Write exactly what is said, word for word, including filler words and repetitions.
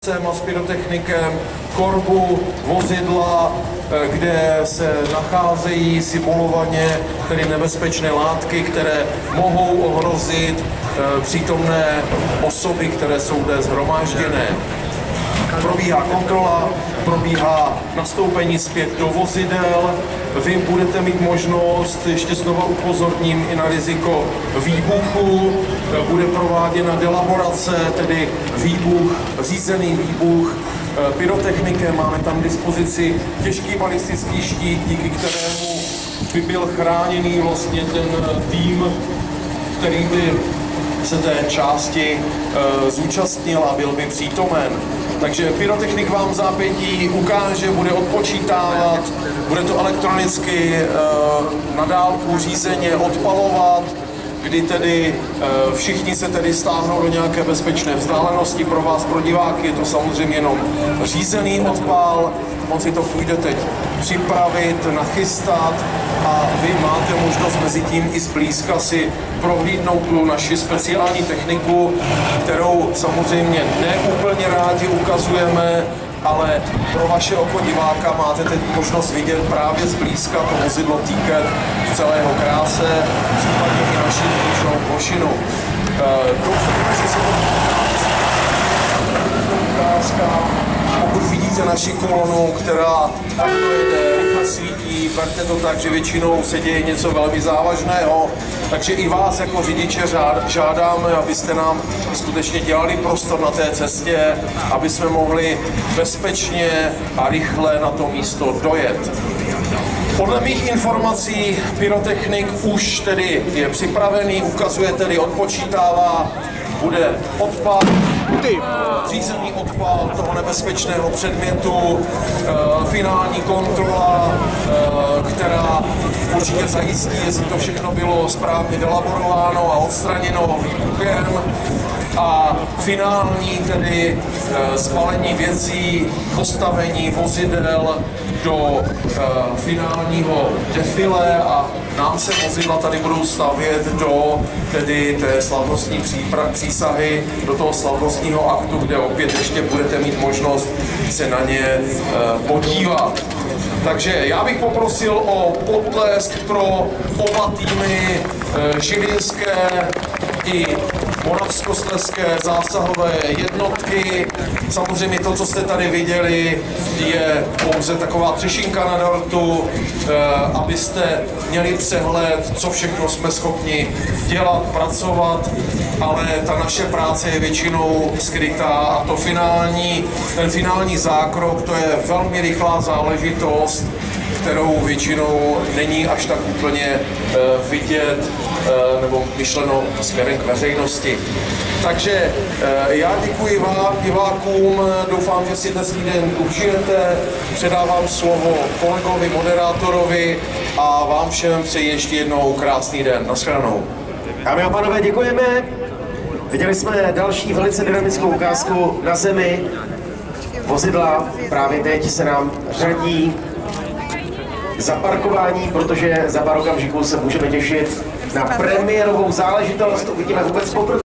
a s pyrotechnikem korbu vozidla, kde se nacházejí simulovaně tedy nebezpečné látky, které mohou ohrozit přítomné osoby, které jsou zde shromážděné. Probíhá kontrola, probíhá nastoupení zpět do vozidel. Vy budete mít možnost, ještě znova upozorním, i na riziko výbuchu. Bude prováděna delaborace, tedy výbuch, řízený výbuch pyrotechnikem. Máme tam k dispozici těžký balistický štít, díky kterému by byl chráněný vlastně ten tým, který by se té části e, zúčastnil a byl by přítomen. Takže pyrotechnik vám v zápětí ukáže, bude odpočítávat, bude to elektronicky e, na dálku řízeně odpalovat, kdy tedy e, všichni se tedy stáhnou do nějaké bezpečné vzdálenosti. Pro vás, pro diváky, je to samozřejmě jenom řízený odpal. On si to půjde teď připravit, nachystat a vy máte možnost mezi tím i zblízka si prohlídnout tu naši speciální techniku, kterou samozřejmě neúplně rádi ukazujeme, ale pro vaše oko diváka máte teď možnost vidět právě zblízka to vozidlo Ticket v celého kráse, případně i naši ručnou plošinu. Doufám, že se to ukázka. Pokud vidíte naši kolonu, která takto jede, rychle svítí, berte to tak, že většinou se děje něco velmi závažného, takže i vás jako řidiče žádáme, abyste nám skutečně dělali prostor na té cestě, aby jsme mohli bezpečně a rychle na to místo dojet. Podle mých informací pyrotechnik už tedy je připravený, ukazuje tedy, odpočítává, bude odpad, řízený odpal toho nebezpečného předmětu, e, finální kontrola, e, která určitě zajistí, jestli to všechno bylo správně delaborováno a odstraněno výbuchem, a finální tedy e, spalení věcí, postavení vozidel do e, finálního defile a nám se vozidla tady budou stavět do tedy té slavnostní přísahy, do toho slavnostního aktu, kde opět ještě budete mít možnost se na ně e, podívat. Takže já bych poprosil o potlesk pro oba týmy e, žilinské i moravskoslezské zásahové jednotky. Samozřejmě to, co jste tady viděli, je pouze taková třešinka na dortu, abyste měli přehled, co všechno jsme schopni dělat, pracovat, ale ta naše práce je většinou skrytá a to finální, ten finální zákrok, to je velmi rychlá záležitost, kterou většinou není až tak úplně vidět nebo myšleno směrem k veřejnosti. Takže já děkuji vám, divákům, doufám, že si dnes den užijete, předávám slovo kolegovi, moderátorovi a vám všem přeji ještě jednou krásný den. Naschledanou. Dámy a pánové, děkujeme. Viděli jsme další velice dynamickou ukázku na zemi. Vozidla právě teď se nám řadí za parkování, protože za pár okamžiků se můžeme těšit na premiérovou záležitost. Uvidíme vůbec poprvé.